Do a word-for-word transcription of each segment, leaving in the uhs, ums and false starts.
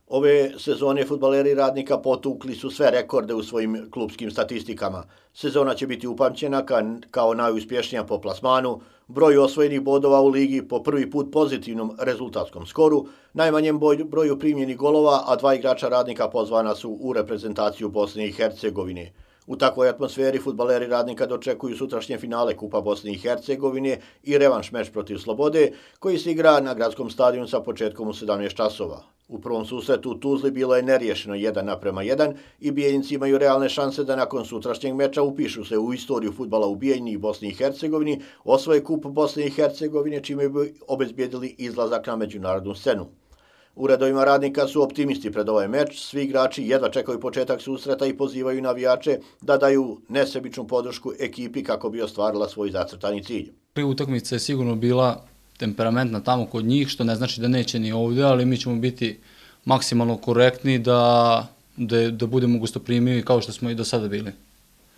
Ove sezone fudbaleri Radnika potukli su sve rekorde u svojim klupskim statistikama. Sezona će biti upamćena kao najuspješnija po plasmanu, broju osvojenih bodova u ligi po prvi put pozitivnom rezultatskom skoru, najmanjem broju primljenih golova, a dva igrača Radnika pozvana su u reprezentaciju Bosne i Hercegovine. U takvoj atmosferi fudbaleri Radnika dočekuju sutrašnje finale Kupa Bosne i Hercegovine i revanš meč protiv Slobode, koji se igra na gradskom stadionu sa početkom u sedamnaest časova. U prvom susretu u Tuzli bilo je neriješeno jedan naprema jedan i Bijeljinci imaju realne šanse da nakon sutrašnjeg meča upišu se u istoriju fudbala u Bijeljini i Bosni i Hercegovini, osvoje Kup Bosne i Hercegovine, čime bi obezbijedili izlazak na međunarodnu scenu. U redovima Radnika su optimisti pred ovaj meč, svi igrači jedva čekaju početak susreta i pozivaju navijače da daju nesebičnu podršku ekipi kako bi ostvarila svoj zacrtani cilj. Utakmica je sigurno bila temperamentna tamo kod njih, što ne znači da neće ni ovdje, ali mi ćemo biti maksimalno korektni da, da, da budemo gostoprimivi kao što smo i do sada bili. E,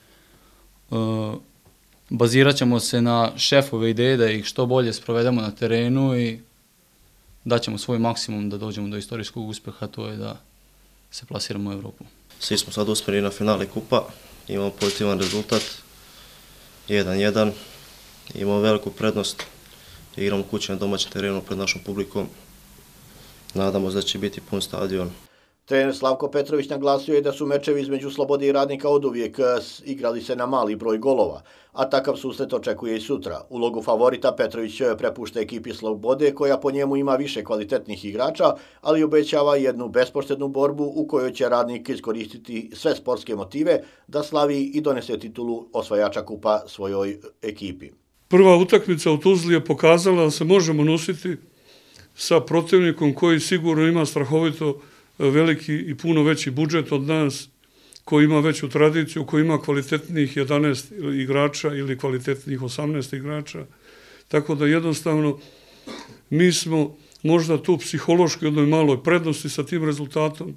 bazirat ćemo se na šefove ideje da ih što bolje sprovedemo na terenu i daćemo svoj maksimum da dođemo do istorijskog uspeha, to je da se plasiramo u Evropu. Svi smo sad uspjeli na finale kupa, imamo pozitivan rezultat, jedan jedan, imamo veliku prednost, igramo kući na domaćem terenu pred našom publikom, nadamo se da će biti pun stadion. Trener Slavko Petrović naglasio je da su mečevi između Slobode i Radnika oduvijek igrali se na mali broj golova, a takav susret očekuje i sutra. Ulogu favorita Petrović prepušta ekipi Slobode, koja po njemu ima više kvalitetnih igrača, ali obećava jednu bespoštednu borbu u kojoj će Radnik iskoristiti sve sportske motive da slavi i donese titulu osvajača kupa svojoj ekipi. Prva utakmica u Tuzli je pokazala da se možemo nositi sa protivnikom koji sigurno ima strahovito veliki i puno veći budžet od nas, koji ima veću tradiciju, koji ima kvalitetnih jedanaest igrača ili kvalitetnih osamnaest igrača. Tako da jednostavno mi smo možda tu psihološki u jednoj maloj prednosti sa tim rezultatom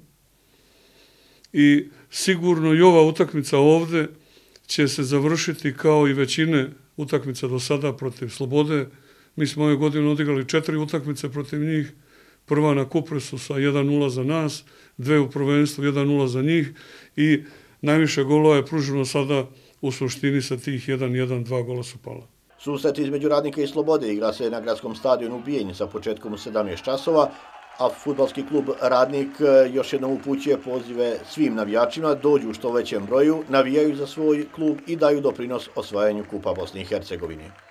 i sigurno i ova utakmica ovde će se završiti kao i većine utakmica do sada protiv Slobode. Mi smo ove godine odigrali četiri utakmice protiv njih, prva na Kupresu sa jedan nula za nas, dve u prvenstvu, jedan nula za njih i najviše golova je pruženo sada u suštini sa tih jedan jedan, dva gola su pala. Susret između Radnika i Slobode igra se na gradskom stadionu u Bijeljini sa početkom u sedamnaest časova, a fudbalski klub Radnik još jednom upućuje pozive svim navijačima, dođu u što većem broju, navijaju za svoj klub i daju doprinos osvajanju Kupa Bosne i Hercegovine.